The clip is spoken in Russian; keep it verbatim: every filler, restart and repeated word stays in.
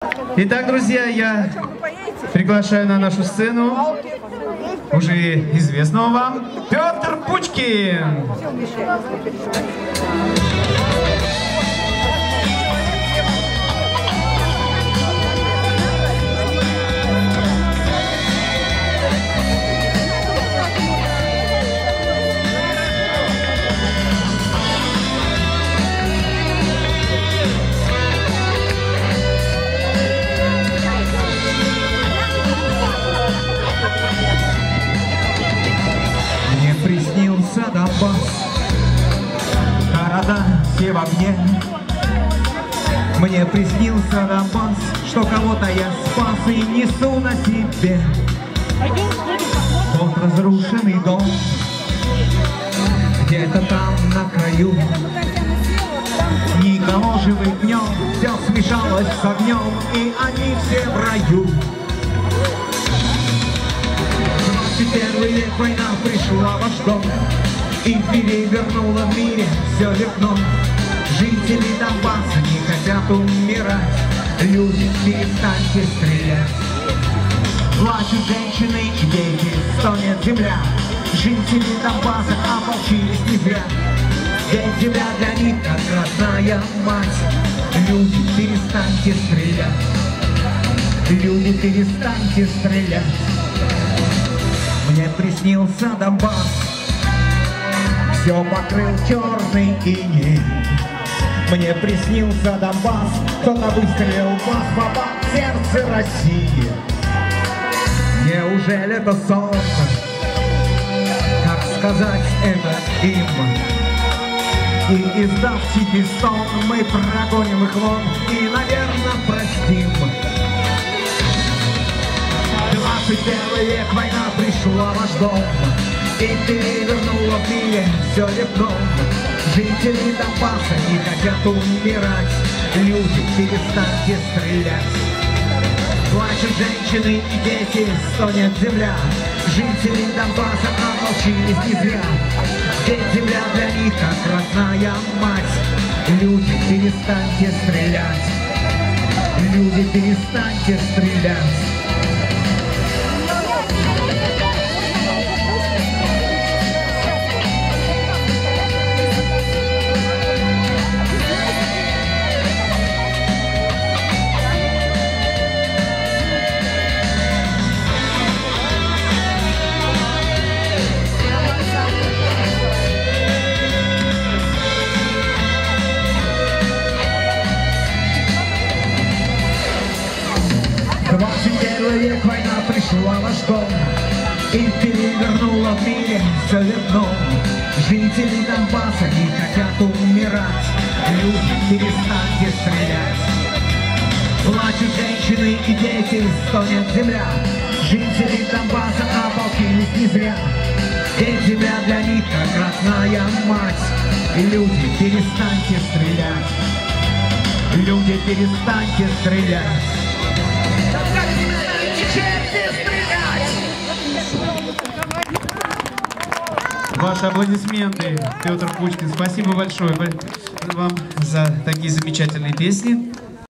Итак, друзья, я приглашаю на нашу сцену уже известного вам Петр Пучкин. Приснился Донбасс, города все в огне. Мне приснился Донбасс, что кого-то я спас и несу на себе. Вот разрушенный дом, где-то там на краю. Никого живых днем, все смешалось с огнем, и они все в раю. Первый век война пришла в ваш дом и перевернула в мире все векно. Жители Донбасса не хотят умирать, люди, перестаньте стрелять. Плачут женщины и дети, стонет земля. Жители Донбасса ополчились не зря, ведь земля для них как родная мать. Люди, перестаньте стрелять, люди, перестаньте стрелять. Мне приснился Донбасс, все покрыл черный иней. Мне приснился Донбасс, кто-то выстрелил в вас, попал в сердце России. Неужели это сон? Как сказать это им? И издав тихий стон, мы прогоним их вон и, наверное, простим. двадцать первый век, война пришла в ваш дом и перевернула в мире все векно. Жители Донбасса не хотят умирать, люди, перестаньте стрелять. Плачут женщины и дети, стонет земля. Жители Донбасса ополчились не зря, ведь земля для них как родная мать. Люди, перестаньте стрелять, люди, перестаньте стрелять. двадцать первый век, война пришла в ваш дом и перевернула в мире все векно. Жители Донбасса не хотят умирать, люди, перестаньте стрелять. Плачут женщины и дети, стонет земля. Жители Донбасса ополчились не зря, ведь земля для них как родная мать. Люди, перестаньте стрелять, люди, перестаньте стрелять. Ваши аплодисменты, Петр Пучкин. Спасибо большое вам за такие замечательные песни.